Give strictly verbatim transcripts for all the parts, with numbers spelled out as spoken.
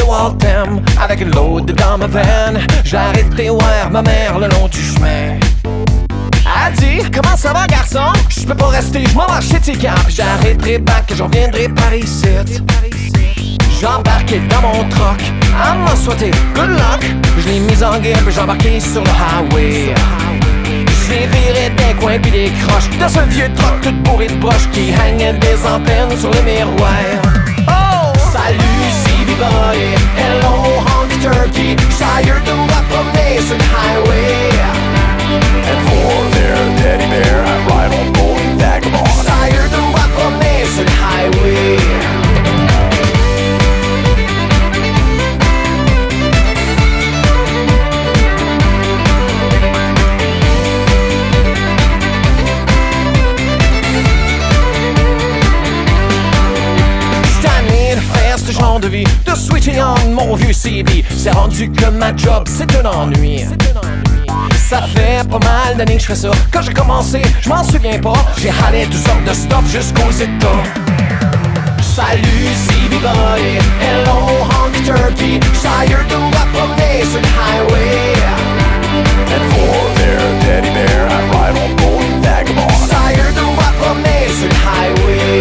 Waltham avec une load dans ma veine. J'ai arrêté voir ma mère le long du chemin. Elle dit, comment ça va garçon? Je peux pas rester, je m'en vais chez Tika. J'arrêterai back, j'en viendrai par ici. J'ai embarqué dans mon truck, elle m'a souhaité good luck. Je l'ai mise en guerre, puis j'ai embarqué sur le highway. J'ai viré des coins puis des croches dans ce vieux truck tout bourré de broches qui hangait des antennes sur le miroir. Oh! Salut C B Boy, hello honky turkey. Tired de me promener sur le highway. And for their teddy bear, I ride on golden vagabond. Tired de me promener sur le highway. Ce genre de vie, de switcher on mon vieux C B. C'est rendu que ma job, c'est un ennui. Ça fait pas mal d'années que je fais ça. Quand j'ai commencé, je m'en souviens pas. J'ai halé toutes sortes de stuff jusqu'aux États. Salut C B Boy, hello honky turkey. Tired de me promener sur le highway. And for their teddy bear, I ride on golden vagabond. Tired de me promener sur le highway.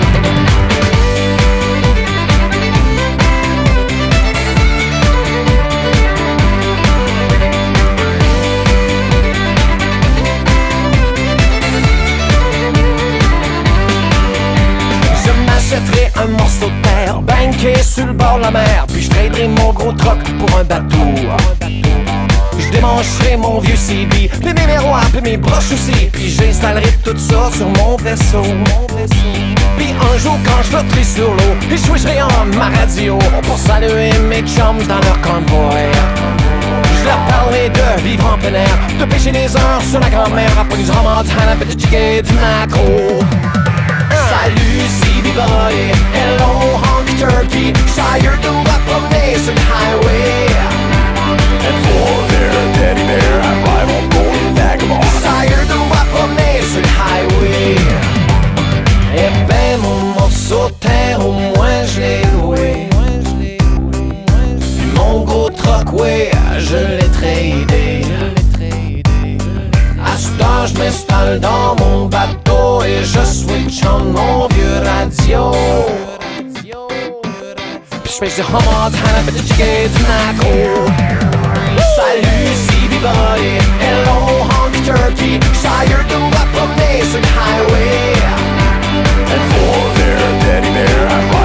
J'achèterai un morceau de terre, banqué sur le bord de la mer. Puis je traderai mon gros truck pour un bateau. Je démancherai mon vieux C B, puis mes miroirs, puis mes broches aussi. Puis j'installerai tout ça sur mon vaisseau. Puis un jour quand je flotterai sur l'eau, puis je switcherai en ma radio pour saluer mes chums dans leur convoy. Je leur parlerai de vivre en plein air, de pêcher des heures sur la grand-mère, après du Montana, puis de chiquer du macro. Salut C B Boy, hello honky turkey. Tired de me promener sur le highway. And for their teddy bear, I ride on golden vagabond. Tired de me promener sur le highway. Eh ben mon morceau de terre, au moins je l'ai loué. Mon gros truck, ouais, je l'ai tradé. À ce temps, je m'installe dans mon bateau et je switch en mon vieux radio. Puis je pêche du Montana, puis de chiquet du macro. Salut C B Boy, hello honky turkey. Tired de me promener sur le highway. And for their teddy bear, I ride